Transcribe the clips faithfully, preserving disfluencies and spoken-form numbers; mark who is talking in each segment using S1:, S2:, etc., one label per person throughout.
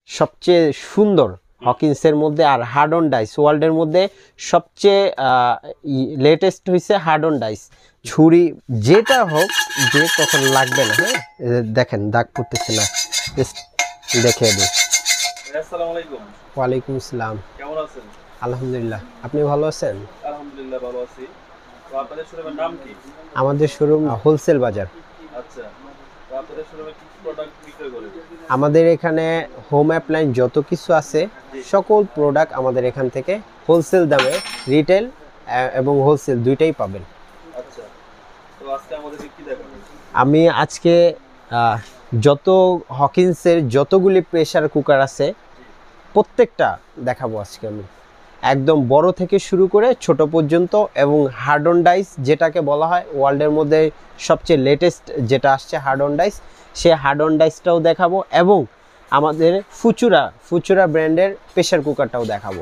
S1: সবচেয়ে সুন্দর হকিন্সের মধ্যে। আর হার্ড অন ডাইস ওয়ার্ল্ডের মধ্যে সবচেয়ে লেটেস্ট হয়েছে হার্ড অন ডাইস। ছুরি যেটা হোক, যে কখন লাগবে না। হ্যাঁ, দেখেন দাগ পড়তেছে না, দেখে দিই।
S2: আসসালামু আলাইকুম।
S1: ওয়ালাইকুম আসসালাম।
S2: কেমন আছেন?
S1: আলহামদুলিল্লাহ, আপনি ভালো আছেন?
S2: আলহামদুলিল্লাহ ভালো আছি। তো আপনাদের শোরুমের নাম কি?
S1: আমাদের শোরুম হোলসেল বাজার।
S2: আচ্ছা, তো আপনাদের শোরুমে কি প্রোডাক্ট বিক্রয় করেন?
S1: আমাদের এখানে হোম অ্যাপ্লায়েন্স যত কিছু আছে সকল প্রোডাক্ট আমাদের এখান থেকে হোলসেল দামে, রিটেল এবং হোলসেল দুইটাই পাবেন।
S2: আচ্ছা, তো আজকে আমাদের কি দেখাবেন?
S1: আমি আজকে যত হকিন্সের যতগুলি প্রেসার কুকার আছে প্রত্যেকটা দেখাবো আজকে। আমি একদম বড় থেকে শুরু করে ছোট পর্যন্ত, এবং হার্ড অন ডাইস যেটাকে বলা হয় ওয়ার্ল্ডের মধ্যে সবচেয়ে লেটেস্ট যেটা আসছে হার্ড অন ডাইস, সে হার্ড অন ডাইসটাও দেখাবো, এবং আমাদের ফুচুরা ফুচুরা ব্র্যান্ডের প্রেসার কুকারটাও দেখাবো।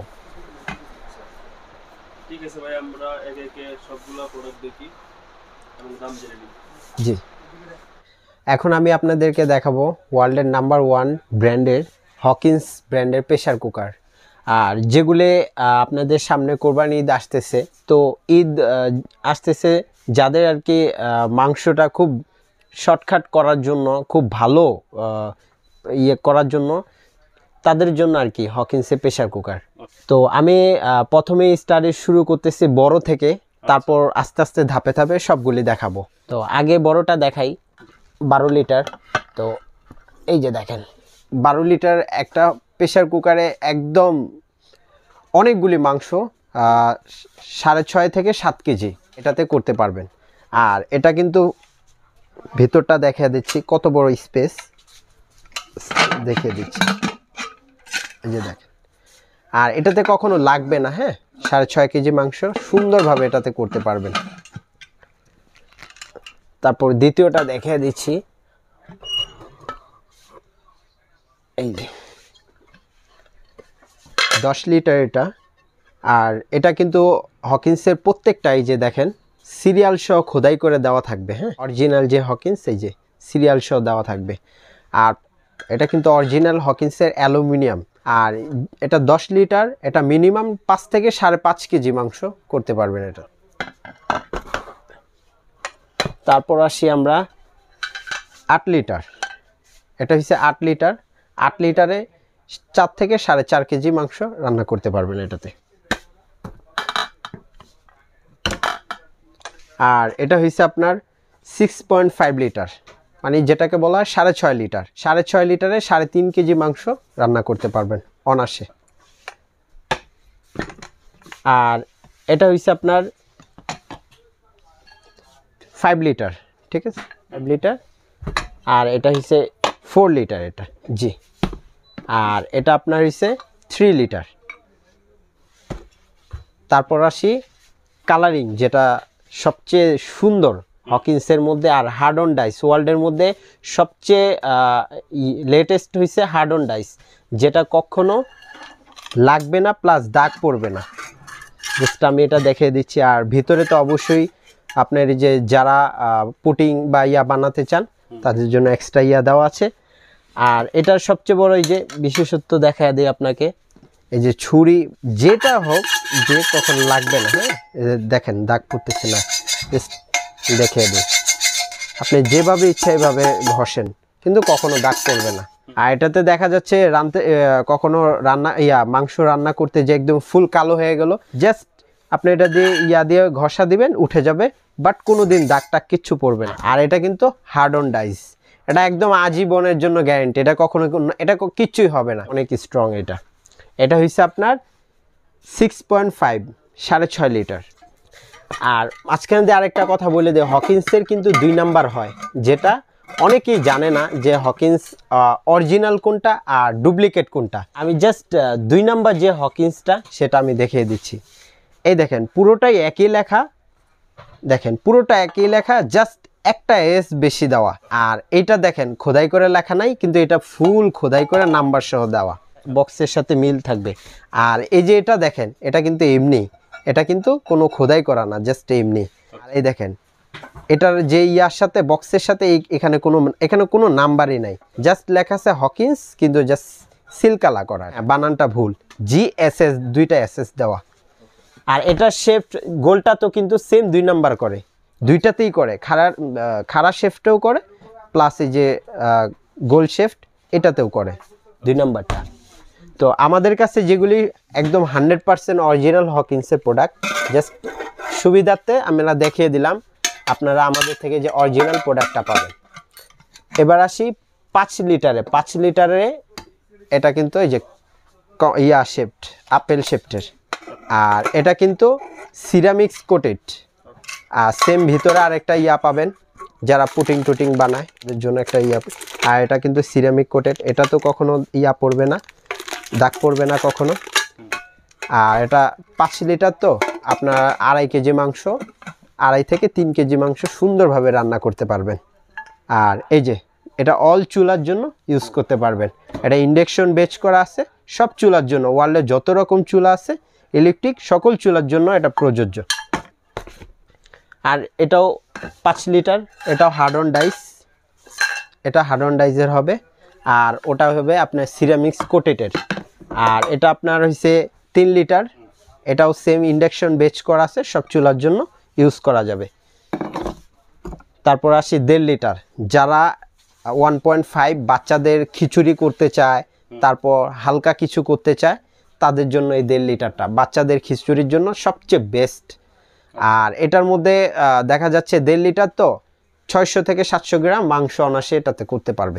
S2: ঠিক আছে ভাই, আমরা একে একে সবগুলো প্রোডাক্ট দেখি এবং দাম জেনে নিই।
S1: জি, এখন আমি আপনাদেরকে দেখাবো ওয়ার্ল্ডের নাম্বার ওয়ান ব্র্যান্ডের হকিন্স ব্র্যান্ডের প্রেসার কুকার। আর যেগুলি আপনাদের সামনে কোরবানি ঈদ আসতেছে, তো ঈদ আসতেছে, যাদের আর কি মাংসটা খুব শর্টকাট করার জন্য, খুব ভালো ইয়ে করার জন্য, তাদের জন্য আর কি হকিন্সের প্রেসার কুকার। তো আমি প্রথমে স্টার্ট শুরু করতেছি বড় থেকে, তারপর আস্তে আস্তে ধাপে ধাপে সবগুলি দেখাবো। তো আগে বড়টা দেখাই, বারো লিটার। তো এই যে দেখেন বারো লিটার একটা প্রেসার কুকারে একদম অনেকগুলি মাংস, সাড়ে ছয় থেকে সাত কেজি এটাতে করতে পারবেন। আর এটা কিন্তু ভেতরটা দেখিয়ে দিচ্ছি, কত বড় স্পেস দেখিয়ে দিচ্ছি, এই যে দেখেন। আর এটাতে কখনো লাগবে না। হ্যাঁ, সাড়ে ছয় কেজি মাংস সুন্দরভাবে এটাতে করতে পারবেন। তারপর দ্বিতীয়টা দেখিয়ে দিচ্ছি, এই যে দশ লিটার এটা। আর এটা কিন্তু হকিন্সের প্রত্যেকটাই যে দেখেন সিরিয়াল সহ খোদাই করে দেওয়া থাকবে। হ্যাঁ, অরিজিনাল যে হকিন্স, এই যে সিরিয়াল সহ দেওয়া থাকবে। আর এটা কিন্তু অরিজিনাল হকিন্সের অ্যালুমিনিয়াম। আর এটা দশ লিটার, এটা মিনিমাম পাঁচ থেকে সাড়ে পাঁচ কেজি মাংস করতে পারবেন এটা। তারপর আসি আমরা আট লিটার। এটা হচ্ছে আট লিটার। আট লিটারে চার থেকে সাড়ে চার কেজি মাংস রান্না করতে পারবেন এটাতে। আর এটা হচ্ছে আপনার সিক্স পয়েন্ট ফাইভ লিটার, মানে যেটাকে বলা হয় সাড়ে ছয় লিটার। সাড়ে ছয় লিটারে সাড়ে তিন কেজি মাংস রান্না করতে পারবেন অনায়াসে। আর এটা হচ্ছে আপনার ফাইভ লিটার, ঠিক আছে, ফাইভ লিটার। আর এটা হচ্ছে ফোর লিটার এটা, জি। আর এটা আপনার হচ্ছে থ্রি লিটার। তারপর আসি কালারিং, যেটা সবচেয়ে সুন্দর হকিন্সের মধ্যে। আর হার্ড অন ডাইস ওয়ার্ল্ডের মধ্যে সবচেয়ে লেটেস্ট হয়েছে হার্ড অন ডাইস, যেটা কখনো লাগবে না, প্লাস দাগ পড়বে না। জাস্ট আমি এটা দেখিয়ে দিচ্ছি। আর ভিতরে তো অবশ্যই আপনার যে যারা পুটিং বা ইয়া বানাতে চান তাদের জন্য এক্সট্রা ইয়া দেওয়া আছে। আর এটার সবচেয়ে বড় এই যে বিশেষত্ব দেখা দেয় আপনাকে, এই যে ছুরি যেটা হোক, যে কখন লাগবে না। হ্যাঁ, দেখেন দাগ পড়তেছে না, দেখিয়ে দিই। আপনি যেভাবে ইচ্ছা এইভাবে ঘষেন, কিন্তু কখনো দাগ পড়বে না। আর এটাতে দেখা যাচ্ছে রান্না কখনো রান্না ইয়া মাংস রান্না করতে যে একদম ফুল কালো হয়ে গেল, জাস্ট আপনি এটা দিয়ে ইয়া দিয়ে ঘষা দিবেন, উঠে যাবে, বাট কোনো দিন দাগ টাগ কিচ্ছু পড়বে না। আর এটা কিন্তু হার্ড অন ডাইস, এটা একদম আজীবনের জন্য গ্যারেন্টি। এটা কখনো এটা কিচ্ছুই হবে না, অনেক স্ট্রং এটা। এটা হচ্ছে আপনার সিক্স পয়েন্ট ফাইভ, সাড়ে ছয় লিটার। আর মাঝখানে দিয়ে আরেকটা কথা বলে দেয়, হকিন্সের কিন্তু দুই নাম্বার হয়, যেটা অনেকেই জানে না যে হকিন্স অরিজিনাল কোনটা আর ডুপ্লিকেট কোনটা। আমি জাস্ট দুই নাম্বার যে হকিন্সটা সেটা আমি দেখিয়ে দিচ্ছি। এই দেখেন পুরোটাই একই লেখা, দেখেন পুরোটা একই লেখা, জাস্ট একটা এস বেশি দেওয়া। আর এটা দেখেন খোদাই করে লেখা নাই, কিন্তু এটা ফুল খোদাই করে নাম্বার সহ দেওয়া, বক্সের সাথে মিল থাকবে। আর এই যে এটা দেখেন, এটা কিন্তু এমনি, এটা কিন্তু কোনো খোদাই করা না, জাস্ট এমনি। আর এই দেখেন এটার যে ইয়ার সাথে বক্সের সাথে এখানে কোনো এখানে কোনো নাম্বারই নাই, জাস্ট লেখা আছে হকিন্স, কিন্তু জাস্ট সিল কালা করা, বানানটা ভুল, জি এস এস দুইটা এস এস দেওয়া। আর এটা শেফট গোলটা তো কিন্তু সেম দুই নাম্বার করে, দুইটাতেই করে, খাড়া খাড়া শেফটেও করে প্লাস এই যে গোল শেফট এটাতেও করে দুই নাম্বারটা। তো আমাদের কাছে যেগুলি একদম হান্ড্রেড পার্সেন্ট অরিজিনাল হকিন্সের প্রোডাক্ট, জাস্ট সুবিধার্থে আমরা দেখিয়ে দিলাম, আপনারা আমাদের থেকে যে অরিজিনাল প্রোডাক্টটা পাবেন। এবার আসি পাঁচ লিটারে, পাঁচ লিটারে এটা কিন্তু এই যে ইয়া শেফট, আপেল শেফটের, আর এটা কিন্তু সিরামিক্স কোটেড, আর সেম ভিতরে আরেকটা ইয়া পাবেন যারা পুটিং টুটিং বানায় এর জন্য একটা ইয়া, আর এটা কিন্তু সিরামিক কোটেড, এটা তো কখনো ইয়া পড়বে না, দাগ পড়বে না কখনো। আর এটা পাঁচ লিটার, তো আপনার আড়াই কেজি মাংস, আড়াই থেকে তিন কেজি মাংস সুন্দরভাবে রান্না করতে পারবেন। আর এই যে এটা অল চুলার জন্য ইউজ করতে পারবেন, এটা ইন্ডাকশন বেচ করা আছে সব চুলার জন্য, ওয়ার্ল্ডে যত রকম চুলা আছে ইলেকট্রিক সকল চুলার জন্য এটা প্রযোজ্য। আর এটাও পাঁচ লিটার, এটাও হার্ড অন ডাইস, এটা হার্ড অন ডাইসের হবে, আর ওটা হবে আপনার সিরামিক্স কোটেটের। আর এটা আপনার হয়েছে তিন লিটার, এটাও সেম ইন্ডাকশন বেচ করা আছে, সব চুলার জন্য ইউজ করা যাবে। তারপর আসি দেড় লিটার, যারা ওয়ান পয়েন্ট ফাইভ বাচ্চাদের খিচুড়ি করতে চায়, তারপর হালকা কিছু করতে চায়, তাদের জন্য এই দেড় লিটারটা বাচ্চাদের খিচুড়ির জন্য সবচেয়ে বেস্ট। আর এটার মধ্যে দেখা যাচ্ছে দেড় লিটার, তো ছয়শো থেকে সাতশো গ্রাম মাংস অনাসে এটাতে করতে পারবে।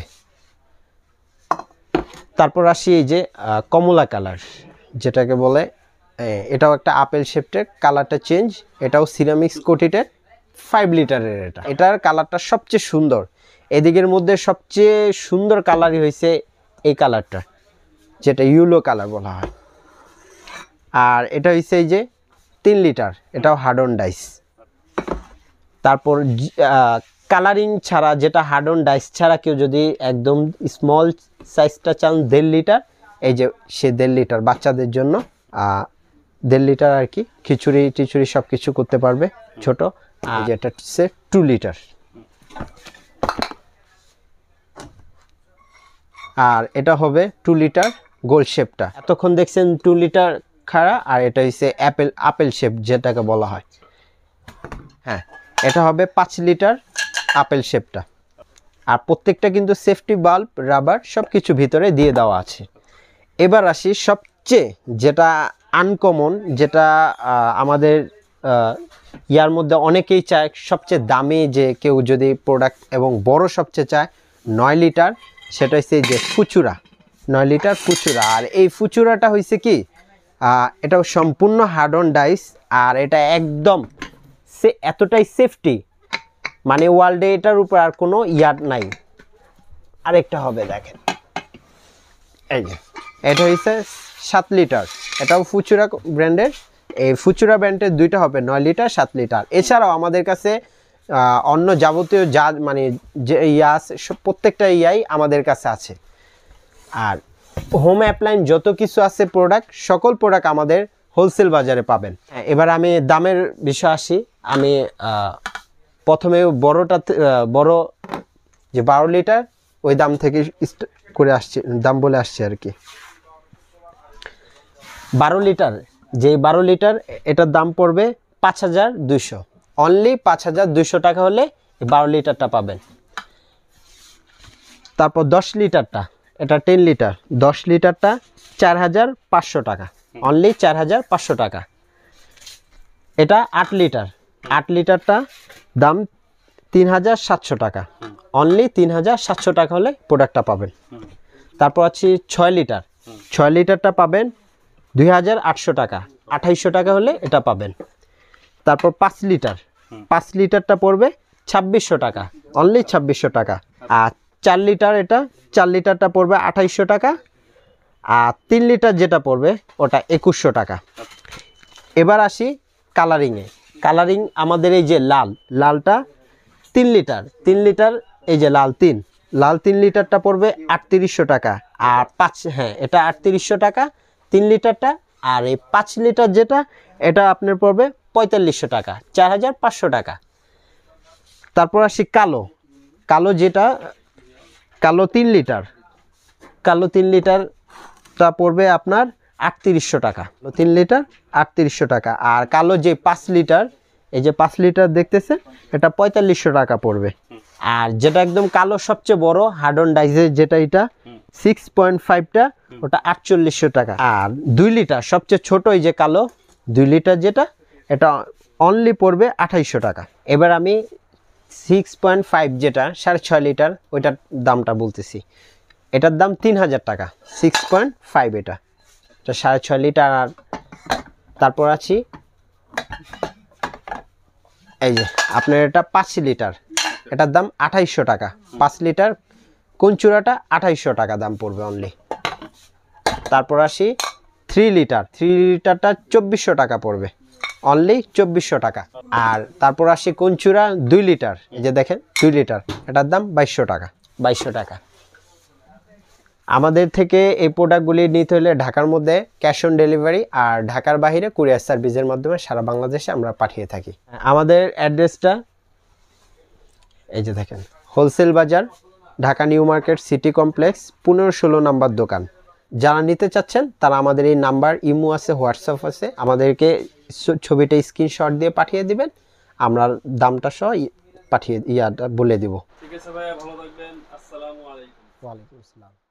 S1: তারপর আসি এই যে কমলা কালার যেটাকে বলে, এটাও একটা আপেল শেফটের, কালারটা চেঞ্জ, এটাও সিরামিক্স কোটেডের, ফাইভ লিটারের। এটা এটার কালারটা সবচেয়ে সুন্দর, এদিকের মধ্যে সবচেয়ে সুন্দর কালারই হয়েছে এই কালারটা, যেটা ইউলো কালার বলা হয়। আর এটা হচ্ছে এই যে তিন লিটার, এটাও হার্ড অন ডাইস। তারপর কালারিং ছাড়া, যেটা হার্ড অন ডাইস ছাড়া কেউ যদি একদম স্মল সাইজটা চান দেড় লিটার, এই যে সে দেড় লিটার বাচ্চাদের জন্য দেড় লিটার আর কি, খিচুড়ি টিচুড়ি সব কিছু করতে পারবে ছোট। আর যেটা হচ্ছে টু লিটার, আর এটা হবে টু লিটার গোল শেপটা। এতক্ষণ দেখছেন টু লিটার খাড়া, আর এটা হচ্ছে অ্যাপেল আপেল শেপ যেটাকে বলা হয়। হ্যাঁ, এটা হবে পাঁচ লিটার আপেল শেপটা। আর প্রত্যেকটা কিন্তু সেফটি বাল্ব, রাবার সব কিছু ভিতরে দিয়ে দেওয়া আছে। এবার আসি সবচেয়ে যেটা আনকমন, যেটা আমাদের ইয়ার মধ্যে অনেকেই চায়, সবচেয়ে দামি যে কেউ যদি প্রোডাক্ট এবং বড় সবচেয়ে চায়, নয় লিটার, সেটা হচ্ছে যে ফুচুরা, নয় লিটার ফুচুরা। আর এই ফুচুরাটা হয়েছে কি, এটাও সম্পূর্ণ হার্ড অন ডাইস, আর এটা একদম সে এতটাই সেফটি, মানে ওয়ার্ল্ডে এটার উপর আর কোনো ইয়ার নাই। আরেকটা হবে দেখেন, এই যে এটা হচ্ছে সাত লিটার, এটাও ফুচুরা ব্র্যান্ডের। এই ফুচুরা ব্র্যান্ডের দুইটা হবে নয় লিটার, সাত লিটার। এছাড়াও আমাদের কাছে অন্য যাবতীয় যা মানে যে ইয়া আছে প্রত্যেকটা ইয়াই আমাদের কাছে আছে। আর হোম অ্যাপ্লায়েন্স যত কিছু আছে প্রোডাক্ট, সকল প্রোডাক্ট আমাদের হোলসেল বাজারে পাবেন। এবার আমি দামের বিষয় আসি। আমি প্রথমে বড়টা বড় যে বারো লিটার ওই দাম থেকে করে আসছি, দাম বলে আসছি আর কি। বারো লিটার, যে বারো লিটার এটার দাম পড়বে পাঁচ হাজার দুইশো, অনলি পাঁচ হাজার দুইশো টাকা হলে বারো লিটারটা পাবেন। তারপর দশ লিটারটা, এটা টেন লিটার, দশ লিটারটা চার হাজার পাঁচশো টাকা, অনলি চার হাজার পাঁচশো টাকা। এটা আট লিটার, আট লিটারটা দাম তিন হাজার সাতশো টাকা, অনলি তিন হাজার সাতশো টাকা হলে প্রোডাক্টটা পাবেন। তারপর আছে ছয় লিটার, ছয় লিটারটা পাবেন দুই হাজার আটশো টাকা, আঠাইশশো টাকা হলে এটা পাবেন। তারপর পাঁচ লিটার, পাঁচ লিটারটা পড়বে ছাব্বিশশো টাকা, অনলি ছাব্বিশশো টাকা। আর চার লিটার, এটা চার লিটারটা পড়বে আঠাইশশো টাকা, আর তিন লিটার যেটা পড়বে ওটা একুশশো টাকা। এবার আসি কালারিংয়ে। কালারিং আমাদের এই যে লাল, লালটা তিন লিটার, তিন লিটার এই যে লাল তিন, লাল তিন লিটারটা পড়বে আটত্রিশশো টাকা। আর পাঁচ, হ্যাঁ এটা আটত্রিশশো টাকা তিন লিটারটা। আর এই পাঁচ লিটার যেটা, এটা আপনার পড়বে পঁয়তাল্লিশশো টাকা, চার হাজার পাঁচশো টাকা। তারপর আসি কালো, কালো যেটা কালো তিন লিটার, কালো তিন লিটার বক্সটা পড়বে আপনার আটত্রিশশো টাকা, তিন লিটার আটত্রিশশো টাকা। আর কালো যে পাঁচ লিটার, এই যে পাঁচ লিটার দেখতেছেন, এটা পঁয়তাল্লিশশো টাকা পড়বে। আর যেটা একদম কালো সবচেয়ে বড় হার্ডন ডাইজের যেটা, এটা সিক্স পয়েন্ট ফাইভটা, ওটা আটচল্লিশশো টাকা। আর দুই লিটার সবচেয়ে ছোট, এই যে কালো দুই লিটার যেটা, এটা অনলি পড়বে আঠাইশশো টাকা। এবার আমি সিক্স পয়েন্ট ফাইভ যেটা সাড়ে ছয় লিটার, ওইটার দামটা বলতেছি। এটার দাম তিন হাজার টাকা, সিক্স পয়েন্ট ফাইভ এটা, এটা সাড়ে ছয় লিটার। আর তারপর আছি এই যে আপনার এটা পাঁচ লিটার, এটার দাম আঠাইশশো টাকা। পাঁচ লিটার কোনচুরাটা আঠাইশশো টাকা দাম পড়বে অনলি। তারপর আসি থ্রি লিটার, থ্রি লিটারটা চব্বিশশো টাকা পড়বে অনলি, চব্বিশশো টাকা। আর তারপর আসি কোনচুরা দুই লিটার, এই যে দেখেন দুই লিটার, এটার দাম বাইশশো টাকা, বাইশশো টাকা। আমাদের থেকে এই প্রোডাক্টগুলি নিতে হলে ঢাকার মধ্যে ক্যাশ অন ডেলিভারি, আর ঢাকার বাইরে কুরিয়ার সার্ভিসের মাধ্যমে সারা বাংলাদেশে আমরা পাঠিয়ে থাকি। আমাদের অ্যাড্রেসটা এই যে দেখেন, হোলসেল বাজার, Dhaka new market city complex, পনেরো ষোলো নাম্বার দোকান। যারা নিতে চাচ্ছেন তারা আমাদের এই নাম্বার, ইমো আছে, হোয়াটসঅ্যাপ আছে, আমাদেরকে ছবিটা স্ক্রিনশট দিয়ে পাঠিয়ে দিবেন, আমরা দামটা সহ পাঠিয়ে ইয়াটা বলে দিব।
S2: ঠিক আছে ভাইয়া, ভালো থাকবেন। আসসালামু আলাইকুম।
S1: ওয়ালাইকুম আসসালাম।